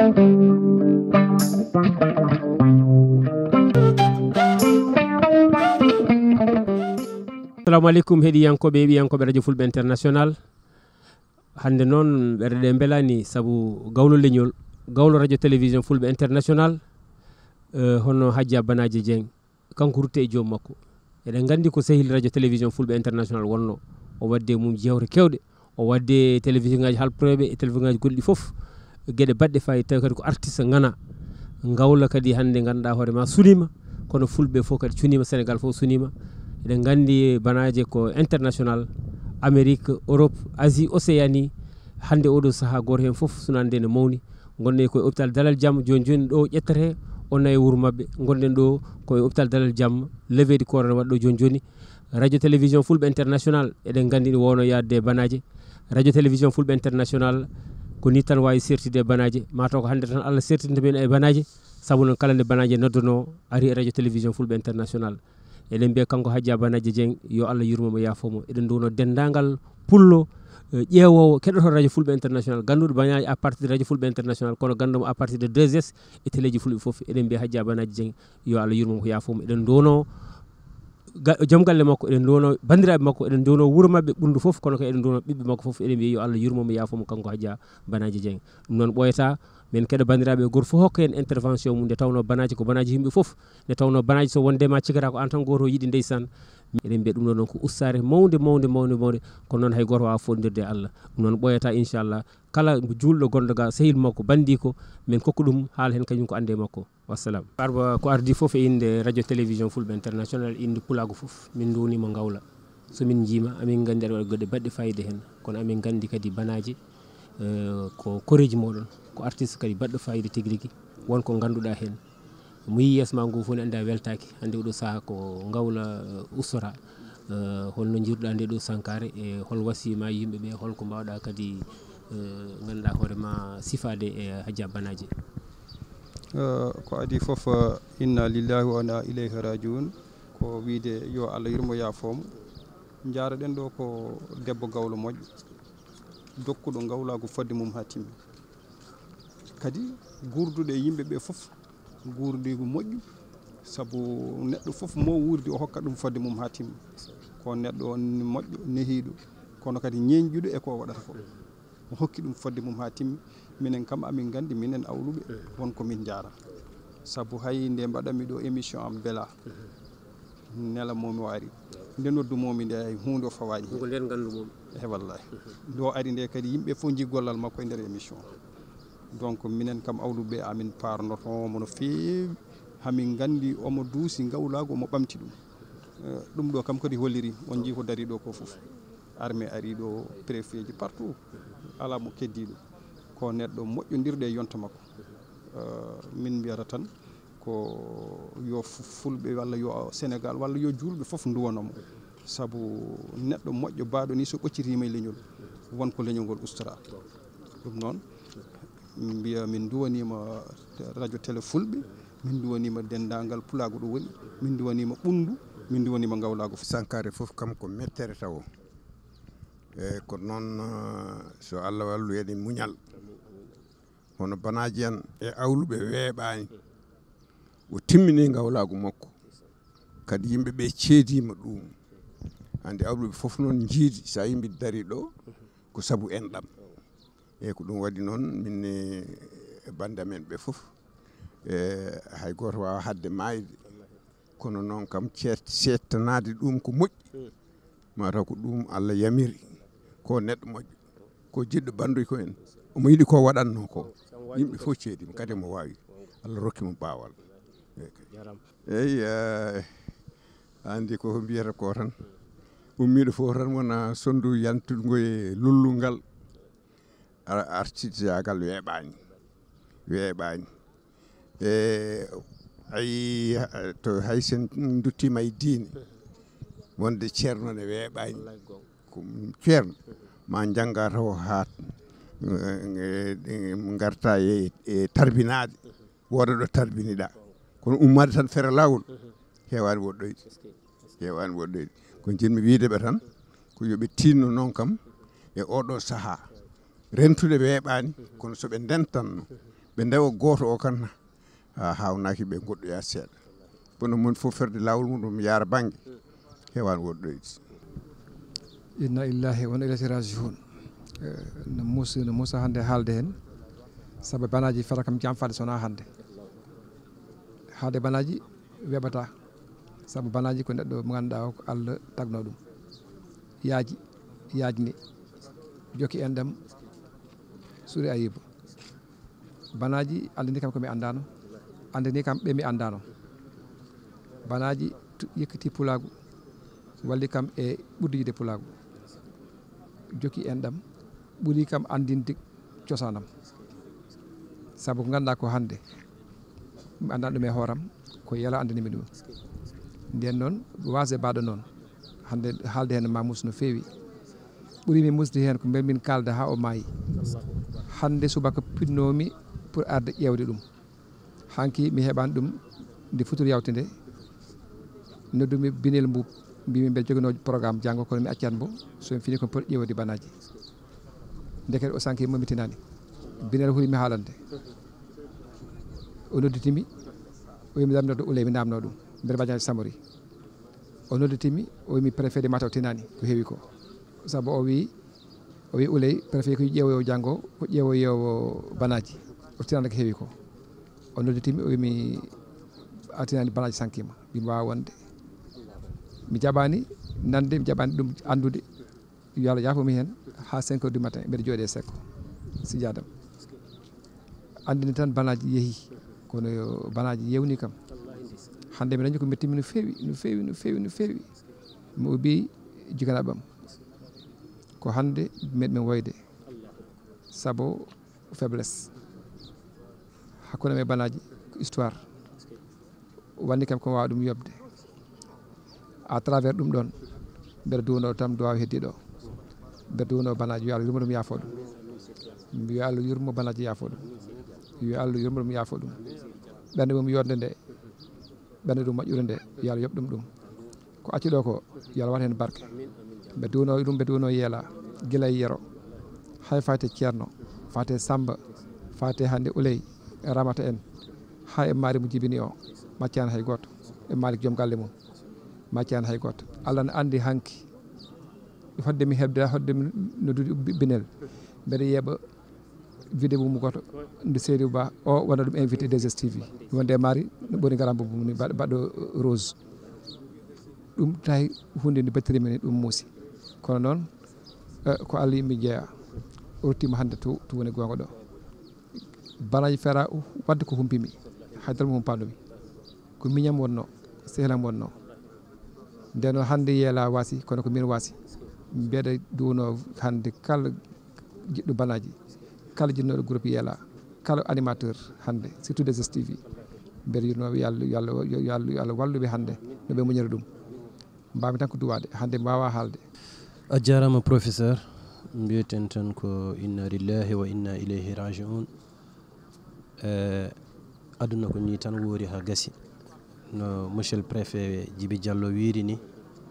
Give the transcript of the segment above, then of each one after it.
Assalamu alaikum heɗiyankoɓe radio Fulɓe International. Hande noon ɓerɗe belani saabu gawlo leñol gawlo radio télévision Fulɓe International hono Hadja Banaji Dieng kanko rutte e joom makko. Eɗen gandi ko sehil radio télévision Fulɓe International wonno o wadde mum jewte kewɗe o wadde télévision ngaji halproɓe e télévision ngaji goɗɗi foof gueɗe baɗɗe fayi tawi kadi ko artiste ngana gawla kadi hande ganduɗa hoorema sunima kono Fulɓe fof kadi cunima Sénégal fof sunima. Eɗen gandi Banaji ko international Amérique Europe Asie Océanie hande oɗo saaha goto hen foof sunande ne mawni gonɗen koye hôpital Dalal Jamm joni joni ɗo ƴettete on e wuuro mabɓe gonɗen ɗo koye hôpital Dalal Jamm levée du corps ne waɗɗo joni joni. Radio télévision Fulɓe International eɗen gandi ɗi wowno yadde Banaji. Radio télévision Fulɓe International ko ni tan wawi sertide Banaji mataw ko hande tan Allah sertidta men e Banaji saabu noon kala nde Banaji noddono ari e radio télévision Fulɓe International. Eɗen mbiya kanko Hadja Banaji Dieng yo Allah yurmomo yafomo. Eɗen duwno dendagal pullo ƴeewowo keɗoto radio Fulɓe International ganduɗo Banaji à partir de radio Fulɓe International kono gandumo à partir de 2S e téléji Fulɓe foof. Eɗen mbiya Hadja Banaji Dieng yo Allah yurmomo ko yafomo. Eɗen duwno joom galle makko eɗen duwno bandiraɓe makko eɗen duwno wuuro mabɓe ɓundu foof kono ko eɗen duwno ɓiɓɓe makko foof. Eɗen mbiya yo Allah yurmomo yafomo kanko Hadja Banaji Dieng. Ɗum noon ɓoyata min keɗa bandiraɓe goto fof hokka en intervention mum nde tawno Banaji ko Banaji yimɓe foof nde tawno Banaji so wondema cikkata ko an tan goto yiiɗi ndeysan. Eɗen mbiya ɗum ɗo noon ko ustare mawde kono noon hay goto wawa fondirde e Allah. Ɗum noon ɓoyata inchallah kala julɗo gonɗo ga sehil makko bandi ko min kokka ɗum haala hen kañum ko ande makko. Wassalam. Arba ko ardi foof e inde radio télévision Fulɓe International inde pulago foof min duwnima gawla somin jiima amin gandi aɗa waɗa goɗɗe baɗɗe fayida hen kono amin gandi kadi Banaji ko koreji moɗon ko artiste kadi baɗɗo fayida tigui rigui wonko ganduɗa hen mo yi yesma ngu fof ne andi a weltaki hande oɗo saaha ko gawla ustora holno jirɗa nde ɗo sankare e hol wasiyama yimɓeɓe holko mbawɗa kadi ganduɗa hoorema sifade e Hadja Banaji. Ko adi foof inna lillahi wa inna ilayhi rajiun ko wiide yo Allah yurmo yafomo. Jaraɗen ɗo ko debbo gawlo moƴƴo dokkuɗo gawlago fodde mum ha timmi kadi gurduɗo e yimɓeɓe foof gurdigo moƴƴu saabu neɗɗo foof mo wurdi o hokkat ɗum fodde mum ha timmi ko neɗɗo moƴƴo nehiɗo kono kadi ñeñƴuɗo e ko waɗata ko o hokki ɗum fodde mum ha timmi. Minen kam amin gandi minen awluɓe wonko min jara saabu hay nde mbaɗanmi ɗo émission am Bella nela momi o ari nde noddumomi nde ay hunde o fawaji ko nden gandumomi e wallahi do ari nde kadi yimɓe fof jii gollal makko e nder émission donc minen kam awluɓe amin parnotomo no feewi hamin gandi omo duusi gawlago omo ɓamti ɗum ɗum ɗo kam kadi holliri on jii ko dari ɗo ko foof armée ari ɗo préfet ji partout ala mo keddiɗo ko neɗɗo moƴƴodirde e yonta makko. Min mbiyata tan ko yo Fulɓe walla yo Sénégal walla yo julɓe foof duwanomo saabu neɗɗo moƴƴo baɗo ni so ɓoccitima e leñol wonko leñol ngol ustora. Ɗum noon mbiya min duwanima radio télé Fulɓe min duwanima dendagal pulago ɗo woni min duwanima ɓundu min duwanima gawlago sankare foof kam ko mettere taw e ko noon so Allah wallu eɗen muñal hono Banaji en e awluɓe weeɓani o timmini gawlago makko kadi yimɓeɓe ceedima ɗum hande awluɓe foof noon jiidi sa yimɓe dari ɗo ko saabu enɗam e ko ɗum waɗi noon minne bande men ɓe foof e hay goto wawa hadde mayde kono noon kam settanade ɗum ko moƴƴi mataw ko ɗum Allah yamiri ko neɗɗo moƴƴo ko jiɗɗo banduy ko en omo yiiɗi ko waɗanno ko yimɓe fof ceedima kadi mo wawi Allah rokkimo ɓawal eyyi andi ko mbiyata ko tan ummiɗo fof tan wona sondu yantugo e lullungal artisagal weeɓani e ayi to hay sen duttima e diine wonde ceerno ne weeɓani ko ceerno ma jangga taw ha garta e tarbinade woda ɗo tarbiniɗa kono ummade tan fere lawol hewani woɗɗoyde ko jinmi wideɓe tan ko yoɓe tinno noon kam e oɗo saaha rentude weeɓani kono soɓe dentanno ɓe ndewa goto o kan ha hawnaki ɓe goɗɗoya seeɗa kono mon fof ferde lawol muɗum yaara banggue hewani woɗɗoyde. inna illahi wa inna ilayhi rajiun. no Moussa hande haalde hen saabu banaji fata kam jam fade sona hande haalde banaji weɓata saabu banaji ko neɗɗo mo ganduɗa ko Allah tagno ɗum yaajni jokki en ɗam suuri Ayuba banaji andini kam komi andano andini kam ɓe mi andano banaji yëkkati pulagu walli kam e ɓurdi yide pulagu jokki en ɗam ɓuri kam andinde cosanam saabu ko ganduɗa ko hande mi andani ɗum e hooram ko yala andinimi ɗum nden noon wasde mbaɗo noon hande haalde hen ma mus no fewi ɓuurimi musde hen ko mbel min kalda ha o maayi hande subaka pinnomi pour arde ƴewde ɗum hanki mi heɓani ɗum nde futur yawte nde noddumi Binel Mboup mbimi mbeɗa jogino programme janggo kono mi accat mbo somi fini komi poɗɗo ƴewde banaji ndeket o sanki mamitinani Binel hulimi haalande o nodditimi o wimi damnoɗo Ouleye mi namno ɗum mbeɗa mbaɗi Samori o nodditimi o wimi préfet de Mataw tinani ko heewi ko saabu o wi Ouleye préfet ko ƴeewoyo janggo ko ƴeewoyo banaji o tinani ko heewi ko o nodditimi o wimi a tinani banaji sankima mbimi wawa wonde mi jaɓani nande mi jaɓani ɗum andude yo Allah yafumi hen ha 5 heures du matin mbeɗa jooɗi e sekko sijadam andini tan banaji yeehi kono banaji yewni kam hande mi dañi ko mettimi no fewi mi ubbi jiganaɓam ko hande meɗimen woyde saabu faiblesse hakkude me banaji ko histoire wanni kam ko wawa ɗum yobde à travers ɗum ɗon mbeɗa duwno tam duwaw heddiɗo mbeɗa duwno banaji yo Allah yurmo ɗum yaafo ɗum yo Allah yurmo banaji yaafo ɗum yo Allah yurmo ɗum yaafo ɗum ɓernde mum yodde nde ɓernde ɗum moƴƴude nde yo Allah yoɓ ɗum ɗum ko acciɗo ko yo Allah wat hen barke ɓe duwno ɗum ɓe duwno yeela guila e yero hay fate ceerno fate Samba fate hande Ouleye Ramata en ha e maari mo jibini o maccani hay goto e Malick joom galle mum maccani hay goto Allah ne andi hanki hodde mi hebde hodde mi noddude Binel mbeɗa yeeɓa vidéo mum goto nde Seydou Ba o wona ɗum invité 2STV wonde maari no ɓoni garambo mum ni mbaɗɗo rose ɗum tawi hunde nde battirimi ni ɗum muusi kono noon ko Allah yimɓe jeeya o ruttima hande to woni gonga ɗo banaji fera wadde ko humpimi haydara mo humpandumi ko miñam wonno sehlam wonno nden noon hande yeela waasi kono ko min waasi mbeɗa duwno hande kala jiɗɗo banaji kala jinnoɗo groupe yeela kala animateur hande surtout 2STV mbeɗa yurnoɓe yo Allah walluɓe hande no ɓe muñira ɗum mbami tan ko duwade hande mi wawa haalde. A jarama professeur mbiyeten tan ko inna lillahi wa inna ilayhi rajiun. Aduna ko ni tan woori ha gasi no monsieur le préfet Djibi Diallo wiiri ni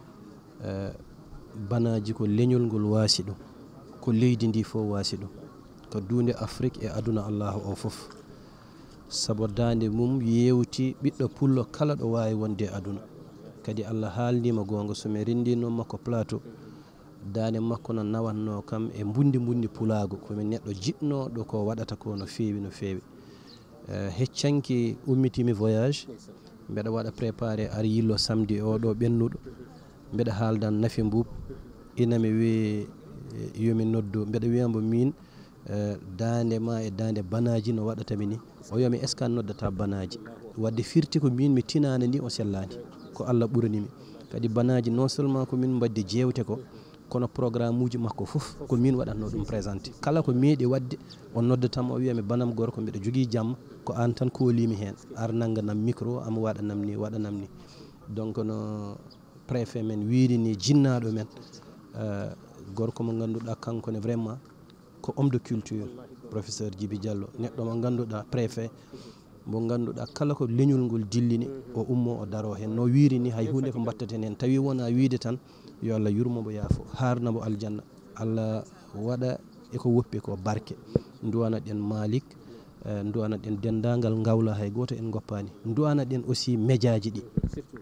banaji ko leñol ngol waasi ɗum ko leydi ndi fof waasi ɗum ko dunde Afrique e aduna allahu o fof saabu dande mum yewti ɓiɗɗo pullo kala ɗo wawi wonde aduna kadi Allah haalnima gonga somi rendino makko plateau dande makko no nawanno kam e bundi pulago komi neɗɗo jiɗnoɗo ko waɗata ko no fewi heccanki ummitimi voyage mbeɗa waɗa préparé ar yillo samedi o ɗo ɓennuɗo mbeɗa haaldan Nafi Mboup inami wi yomi noddu mbeɗa wiyambo min dande ma e dande banaji no waɗatami ni o yomi est ce que an noddata banaji wadde firti ko min mi tinani ndi o sellani ko Allah ɓuranimi kadi banaji non seulement ko min mbadde jewte ko kono programme uji makko fof ko min waɗatno ɗum présenté kala ko meeɗi wadde o noddatama o wiyami banam gorko mbiɗa jogui jamma ko an tan kolimi hen ar nagganam micro ama waɗanam ni donc no préfet men wirini jinnaɗo men gorko mo ganduɗa kankone vraiment ko homme de culture professeur Djibi Diallo neɗɗo mo ganduɗa préfet mo ganduɗa kala ko leñol ngol dillini o ummo o daro hen no wirini hay hunde ko battaten hen tawi wona wiide tan yo Allah yurmomo yaafo harnamo aljanna Allah waɗa eko woppi ko barke duwana ɗen Malick duwana ɗen dendagal ngawla hay goto en goppani duwana ɗen aussi médiaji ɗi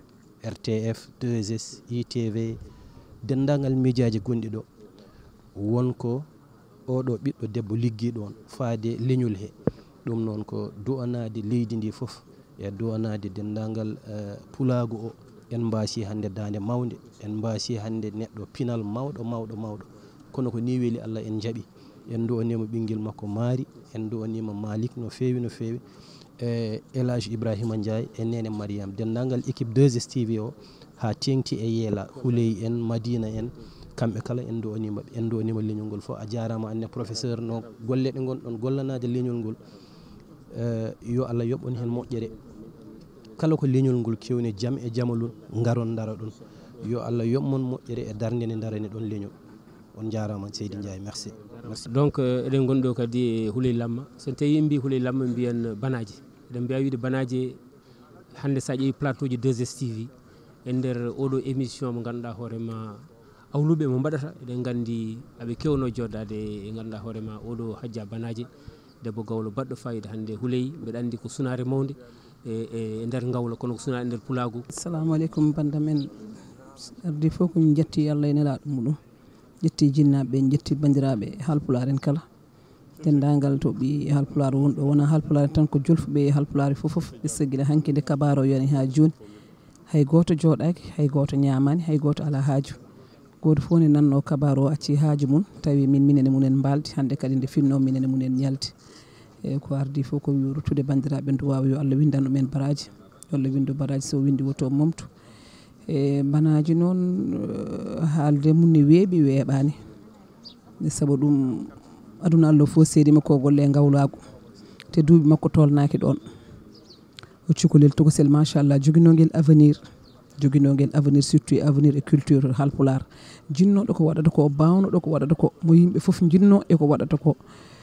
RTF 2S ITV dendagal médiaji gonɗi ɗo wonko oɗo ɓiɗɗo debbo liggiɗo on faade leñol he ɗum noon ko duwanade leydi ndi foof e duwanade dendagal pulagu o en mbasi hande dande mawde en mbasi hande neɗɗo pinal mawɗo kono ko ni weeli Allah en jaaɓi en duwanima ɓinguel makko maari en duwanima Malik no fewi Elage Ibrahima Ndiaye e nene Mariam dendagal équipe 2S TV o ha tengti e yeela Houley en Madina en kamɓe kala en duwanima leñol ngol fof a jarama anne professeur no golle ɗe gonɗon gollanade leñol ngol yo Allah yoɓɓon hen moƴƴere kala ko leñol ngol kewne jaam e jamalun garon dara ɗon yo Allah yoɓmon moƴƴere e darde nde darani ɗon leñol on jarama Seydi Ndiaye merci donc eɗen gonɗo kadi e Houley Lamma so tawi mbi Houley Lamma mbiyen banaji eɗen mbiya wiide banaji hande sa ƴeewi plateau ji 2S TV e nder oɗo émission mo ganduɗa hoorema awluɓe mo mbaɗata eɗen gandi aɓe kewno joddade e ganduɗa hoorema oɗo Hadja Banaji debbo gawlo baɗɗo fayida hande Houley mbeɗa andi ko sunare mawde e nder ngawlo kono ko sunare nder pulagu. Assalamu aleykum bandamen ardi fof komin jetti Allah e nelaɗo muɗum jetti jinnaɓe jetti bandiraɓe halpular en kala dendagal to ɓi halpular wonɗo wona halpular tan ko julfuɓe e halpular fof ɓe segguila hanki nde kabaro yani ha joni hay goto jooɗaki hay goto ñamani hay goto ala haaju goto fof ne nanno kabaro o acci haaju mum tawi minene munen mbaldi hande kadi nde finno minene munen yalti e ko ardi fof ko wirutude bandiraɓe duwaw yo Allah windan ɗumen baraji yo Allah windu baraji so windi woto momtu e banaji noon haalde mum ne weeɓi weeɓani saabu ɗum aduna Allah fof seedima ko golle ngawlago te duuɓi makko tolnaki ɗon o cukalel tokosel machallah joguinogel avenir surtout e avenir e culture halpular jinnoɗo ko waɗata ko bawnoɗo ko waɗata ko mo yimɓe foof jinno e ko waɗata ko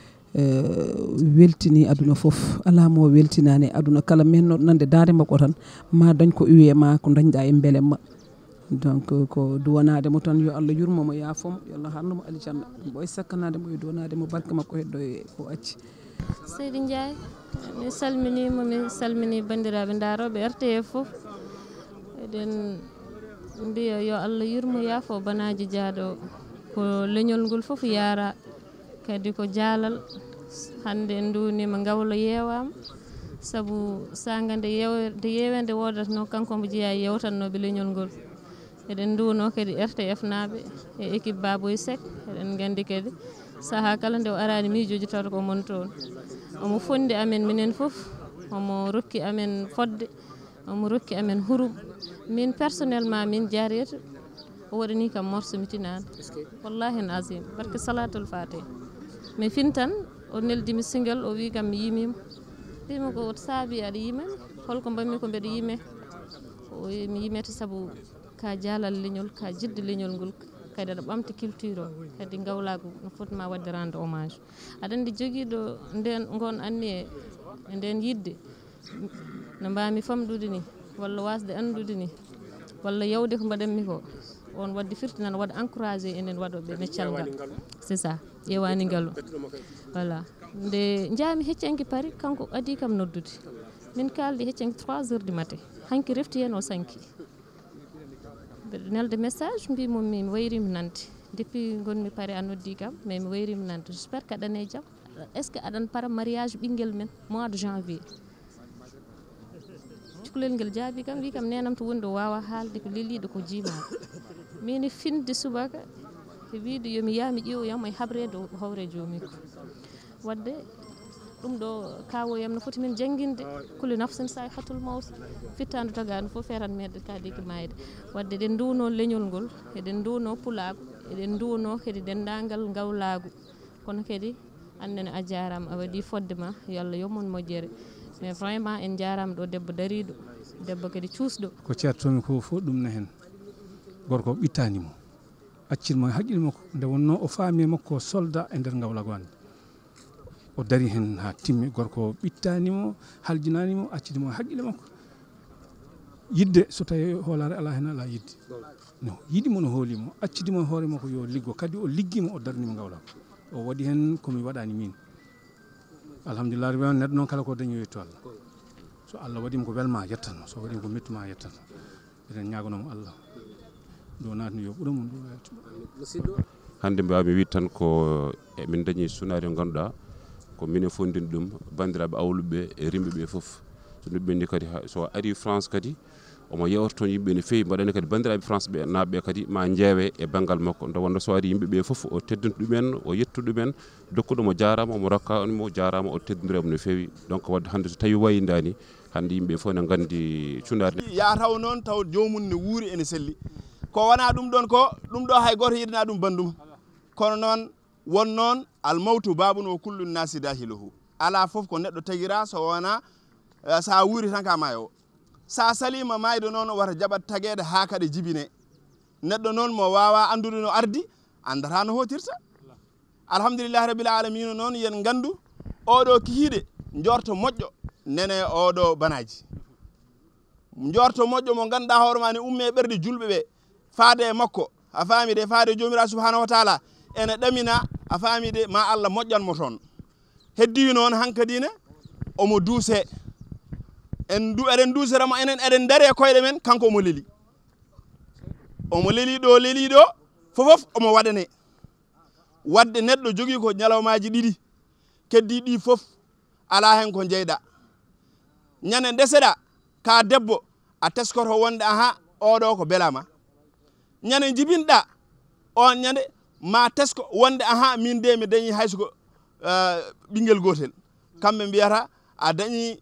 weltini aduna foof ala mo weltinani aduna kala mennoɗo nande dande makko tan ma dañ ko uwe ma ko dañɗa e beelemma donc ko duwanade mo tan yo Allah yurmomo yaafomo yo Allah harnumo aljanna boy sakkanade mo e duwanade mo barke makko heddo e ko acci Seydi Ndiaye mi salminima mi salmini bandiraɓe daroɓe RTF foof eɗen mbiya yo Allah yurmo yaafo banaji jaaɗo ko leñol ngol foof yaara kadi ko jaalal hande en duwnima ngawlo yeewama saabu saga nde yewede wodatno kanko mo jeeya yewtannoɓe leñol ngol eɗen duwno kadi RTF naaɓe e équipe Baboy Seck eɗen gandi kadi saaha kala nde o arani miijoji tawta ko mon toon omo fondi amen minen foof omo rokki amen fodde omo rokki amen hurum min personnellement min jariyata o waɗani kam morso mi tinani wallahi en azim barke salatul fatih mi fintan o neldimi single o wi kam mi yimima wima ko saabi aɗa yimami holko mbammi ko mbeɗa yime o mi yimete saabu ka jaalal leñol ka jidde leñol ngol kadi aɗa ɓamta culture o kadi ngawlago no fotma wadde rende hommage aɗa andi joguiɗo nden gon anni e nden yidde no mbami famɗude ni walla wasde andude ni walla yawde ko mbaɗanmi ko on wadde firti nan waɗa encouragé enen waɗoɓe meccal ngal c'est ça ƴewani ngaalu voilà nde jaami heccanki paari kanko adi kam noddude min kaldi heccanki 3 heures du matin hanki refti hen o sanki mbeɗa nelde message mbimo mi wayrimi nande depuis gonmi paari a noddi kam mais mi wayrimi nande j' espére que aɗane jaam est ce que aɗan para mariage ɓinguel men mois de janvier cukalel ngel jaabi kam wi kam nenam to wonde o wawa haalde ko leliɗo ko jiimaɗo min finde subaka e wiide yomi yaami ƴeewoyam e habrede hawre joomi ko wadde ɗum ɗo kawoyam no foti min janguinde kulle nafsen sa hatul mawt fittadu tagadu fof fetan medde kadiki mayde wadde eɗen duwno leñol ngol eɗen duwno pulago eɗen duwno kadi dendagal ngawlagu kono kadi annene a jarama a waɗi fodde ma yo Allah yommon moƴƴere mais vraiment en jarama ɗo debbo dariɗo debbo kadi cuusɗo ko ceertomi ko fof ɗum ne hen gorko ɓittanimo accitmo haqqille makko nde wonno o faami makko soldat e nder ngawlago hande o dari hen ha timmi gorko ɓittanimo haljinanimo accidimo haqqille makko yidde so tawi hoolare ala hen ala yidde no yiɗimo no hoolimo accidimo hoore makko yo liggo kadi o liggimo o darnimo ngawlago o waɗi hen komi waɗani min alhamdulillah rabbil alamin neɗɗo noon kala ko dañoyi to Allah so Allah waɗimo ko welma yettanno so waɗimo ko mettuma yettanno eɗen ñagonomo Allah do natni yo ɓuura mum ɗum hande mbawmi wi tan ko min dañi sunari ganduɗa ko minen fondini ɗum bandiraɓe awluɓe e rimɓeɓe foof so ɗum ɓenni kadi so ari France kadi omo yewta toon yimɓe no fewi mbaɗani kadi bandiraɓe France ɓe naɓeɓe kadi ma jeewe e banggal makko nde wonno so ari yimɓeɓe foof o teddinta ɗumen o yettude ɗumen dokkuɗomo jarama omo rokkamo jarama o teddindiramo no fewi donc wadde hande so tawi wayidani hande yimɓe fof ne gandi cunade ya taw noon taw jomum ne wuuri ene selli ko wona ɗum ɗon ko ɗum ɗo hay goto yidana ɗum bandum kono noon won noon almawtu babun o kullu nasi dahiluhu ala foof ko neɗɗo tagira so wona sa wuuri tan ka maayo sa salima maydo noon wata jaɓat taguede ha kadi jibine neɗɗo noon mo wawa andude no ardi andata no hotirta alhamdulillahi rabbil alamina noon yen gandu oɗo kihiɗe jorto moƴƴo nene oɗo banaji jorto moƴƴo mo ganduɗa hoore ma ne umme ɓerɗe julɓe ɓe faade e makko a faami de faade jomiraɗo subhanahu wa taala ene ɗamina a faami de ma Allah moƴƴanmo toon heddi noon hankadine omo duuse eɗen duusiramo enen eɗen daari e koyɗe men kanko omo leeli ɗo fofof omo waɗane wadde neɗɗo jogui ko ñalawmaji ɗiɗi keddi ɗi fof ala hen ko jeyɗa ñande ndeseɗa ka debbo a teskoto wonde aha oɗo ko belama ñande jibinɗa on ñande ma tesko wonde aha min de mi dañi haysuko ɓinguel gotel kamɓe mbiyata a dañi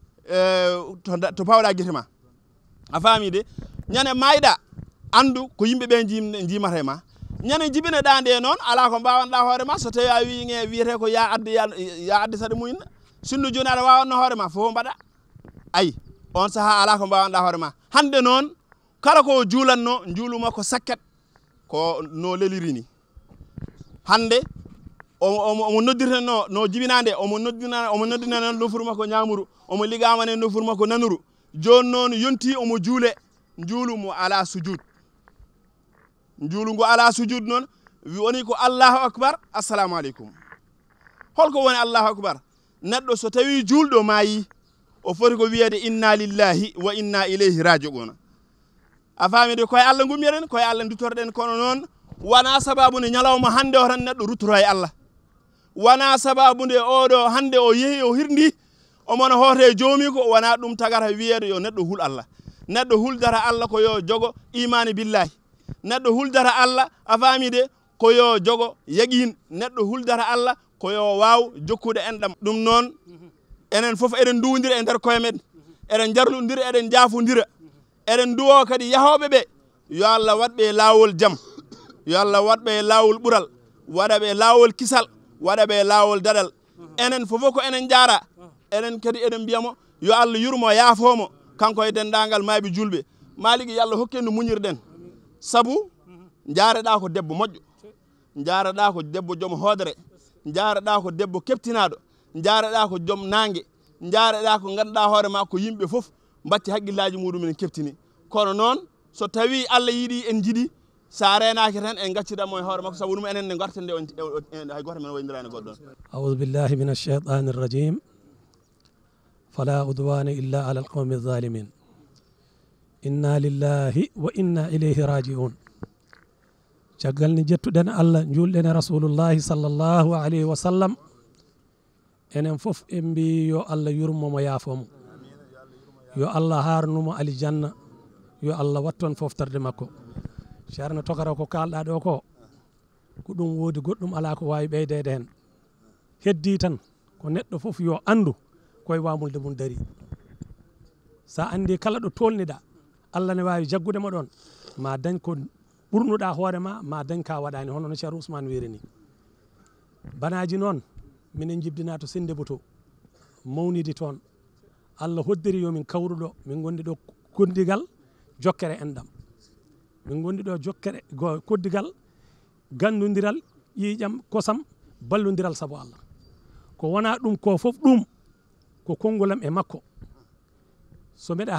to pawɗa guite ma a faami de ñande mayɗa andu ko yimɓeɓe jimata ma ñande jibineɗa nde noon ala ko mbawanɗa hoorema so tawi a wi wiyete ko ya adde saɗa muyna sinno joni aɗa wawanno hoorema fofo mbaɗa ayi on saaha ala ko mbawanɗa hoorema hande noon kala ko juulanno juulu makko sakket ko no leliri ni hande omo noddirteno no jibinande omo noddina noon nofuru makko ñamuru omo ligamane nofuru makko nanuru joni noon yonti omo juule juulu mo ala sujud juulu ngo ala sujud noon woni ko allahu akbar assalamu aleykum holko woni allahu akbar neɗɗo so tawi julɗo maayi o foti ko wiyede inna lillahi wa inna ilayhi raji'una a faamide koye Allah gummiyeren koye Allah duttorɗen kono noon wona sababude ñalawma hande o tan neɗɗo ruttoro e Allah wona sababude oɗo hande o yeehi o hirdi omono hoote joomi ko wona ɗum tagata wiyede yo neɗɗo hul Allah neɗɗo huldata Allah ko yo jogo imani billahi neɗɗo huldata Allah a faamide ko yo jogo yaqin neɗɗo huldata Allah ko yo waw jokkude enɗam ɗum noon enen fof eɗen duwodira e nder koye men eɗen jarlodira eɗen jaafodira eɗen duwo kadi yahoɓe ɓe yo Allah watɓe lawol jaam yo Allah watɓe lawol ɓuural waɗaɓe lawol kisal waɗaɓe lawol daɗal enen fofo ko enen jaara enen kadi eɗen mbiyamo yo Allah yurmo yaafomo kanko e dendagal maaɓe julɓe maliki yo Allah hokken no muñirɗen saabu jaareɗa ko debbo moƴƴo jaareɗa ko debbo joom hoodere jaareɗa ko debbo keptinaɗo jaareɗa ko joom nangue jaareɗa ko ganduɗa hoore ma ko yimɓe foof batti haqqillaji muɗumen keptini kono noon so tawi Allah yiiɗi en jiiɗi sa renaki tan en gaccidamo e hoore makko saabu ɗum enen ne gartande hay goto men woynodirani goɗɗon أعوذ بالله من الشيطان الرجيم فلا عدوان إلا على القوم الظالمين إنا لله وإنا إليه راجعون caggal ni jettuɗen Allah julɗen rasulullahi sallllahu alayhi wa sallam enen fof en mbi yo Allah yurmomo yaafomo yo Allah harnumo alijanna yo Allah watton foftarde makko ceerno tokara ko kalɗa ɗo ko ɗum woodi goɗɗum ala ko wawi ɓeydede hen heddi tan ko neɗɗo fof yo andu koye wamulde mum daari sa andi kala ɗo tolniɗa Allah ne wawi jaggudema ɗon ma dañ ko ɓurnuɗa hoorema ma dañ ka waɗani hono no ceerno Ousmane wiri ni banaji noon minen jibdina to Sendebo to mawnidi toon Allah hoddiri yomin kawruɗo min gondi ɗo koddigal jokkere enɗam min gondi ɗo jokkere koddigal gandodiral ƴiƴam kosam ballodiral saabu Allah ko wona ɗum ko fof ɗum ko kongolam e makko so mbeɗa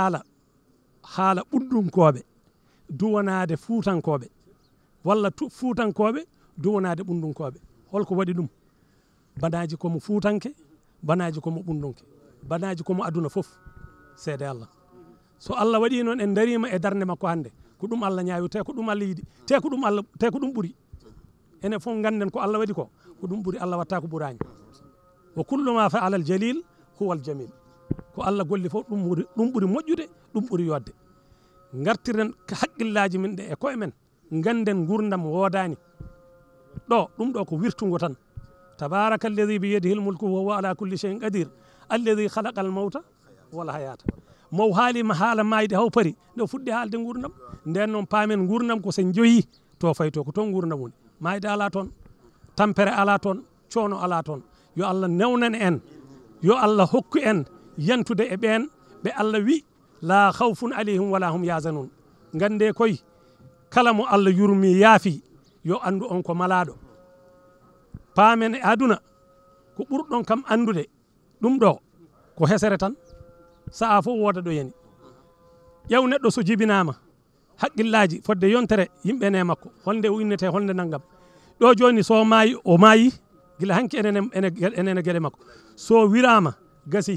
haala ɓuɗɗumkoɓe duwanade fuutankoɓe walla fuutankoɓe duwanade ɓundunkoɓe holko waɗi ɗum banaji komo fuutanke banaji komo ɓundunke banaji komo aduna fof seede Allah so Allah waɗi noon en darima e darde makko hande ko ɗum Allah ñaawi te ko ɗum Allah yiiɗi te ko ɗum ɓuuri enen fof ganden ko Allah waɗi ko ɗum ɓuuri Allah watta ko ɓurani wa kullu ma faala al jalil huwa al jamil ko Allah golli fof ɗum ɓuuri moƴƴude ɗum ɓuuri yodde gartiren haqqillaji min ɗe e koye men ganden gurdam wodani ɗo ɗum ɗo ko wirtugo tan tabaraka alladi bi yadihi lmulku wa huwa ala kulli cheyin qadir alladi khalaqa al mawta wal hayata mo haalima haala mayde haw pari nde fuɗɗi haalde gurdam nden noon paamen gurdam ko sen joyi to fayto ko toon gurdam woni mayde ala toon tampere ala toon coono ala toon yo Allah newnan en yo Allah hokku en yantude e ɓen ɓe Allah wi la khawfun alayhim wala hum yazanun gande koy kala mo Allah yurmi yaafi yo andu on ko malaɗo paamen e aduna ko ɓurɗon kam andude ɗum ɗo ko hesere tan sa'a fof woda ɗo yani ƴew neɗɗo so jibinama haqqillaji fodde yontere yimɓe ne makko holnde o innete holnde naggam ɗo joni so maayi o maayi gila hanki enen gueɗe makko so wirama gasi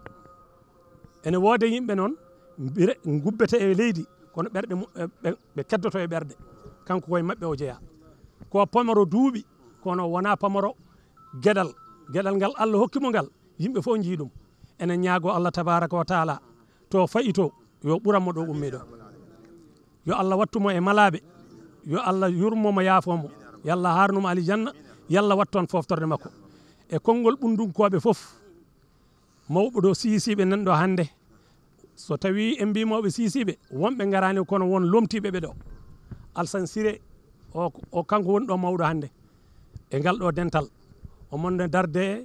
ene woode yimɓe noon gubbete e leydi kono ɓerɗe ɓe keddoto e ɓerɗe kanko koye mabɓe o jeeya ko pamaro duuɓi kono wona pamaro gueɗal ngal Allah hokkimo ngal yimɓe fof jii ɗum enen ñaago Allah tabaraka wa taala to fayi to yo ɓuranmo ɗo ummi ɗo yo Allah wattumo e malaɓe yo Allah yurmomo yaafomo yo Allah harnumo alijanna yalla watton foftorde makko e konngol ɓundunkoɓe fof mawɓe ɗo siisiɓe nan ɗo hande so tawi en mbimoɓe siisiɓe wonɓe garani kono won lomtiɓe ɓe ɗo Alsan Siré o kanko woni ɗo mawɗo hande e ngal ɗo dental o monde darde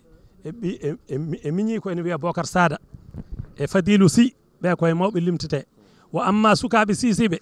e miñi ko ene wiya Bocar Sada e Fadilou Sy ɓe koye mawɓe limtete wo amma sukaɓe siisiɓe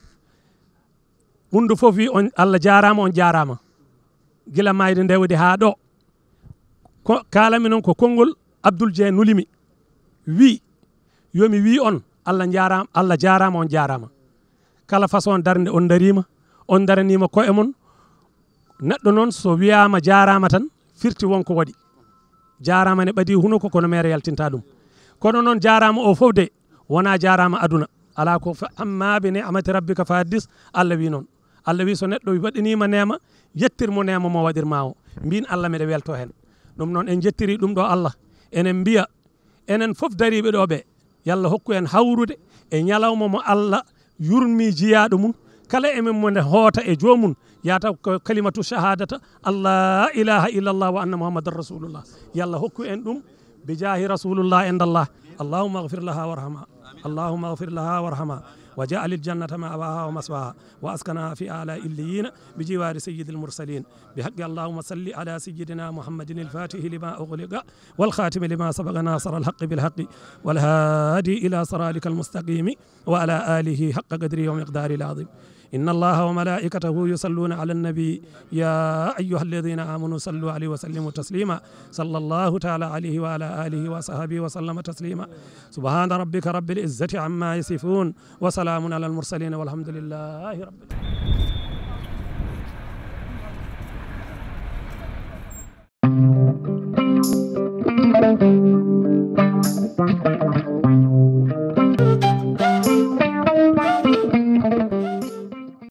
ɓundu fof wi on Allah jarama on jarama gila mayde ndewde ha ɗo ko kalami noon ko konngol Abdoul Dieng nulimi wi yomi wi on Allah jarama on jarama kala façon darde on darima on daranima koye mon neɗɗo noon so wiyama jarama tan firti wonko waɗi jarama ne ɓadi hunuko kono mere yaltinta ɗum kono noon jarama o fof de wona jarama aduna ala ko amma bi ni'mati rabbika fa haddis Allah wi noon Allah wi so neɗɗo waɗanima nema yettirmo nema mo waɗirma o mbin Allah meɗe welto hen ɗum noon en jettiri ɗum ɗo Allah enen mbiya enen fof dariɓe ɗo ɓe yalla hokku en hawrude e ñalawma mo Allah yurmi jiyaɗo mum kala emen mone hoota e jomum yataw ko kalimatu shahadata Allah ilaha illallah wa anna muhammadan rasulullah yalla hokku en ɗum bi jahi rasulullah indallah allahumma ighfir laha warhamha اللهم اغفر لها وارحمها وجعل الجنة مأواها ومثواها وأسكنها في أعلى إليين بجوار سيد المرسلين بحق اللهم صل على سيدنا محمد الفاتح لما أغلق والخاتم لما سبق ناصر الحق بالحق والهادي إلى صراطك المستقيم وعلى آله حق قدره ومقداره العظيم إن الله وملائكته يصلون على النبي يا أيها الذين آمنوا صلوا عليه وسلموا تسليما صلى الله تعالى عليه وعلى آله وصحبه وسلم تسليما سبحان ربك رب العزة عما يصفون وسلام على المرسلين والحمد لله رب العالمين.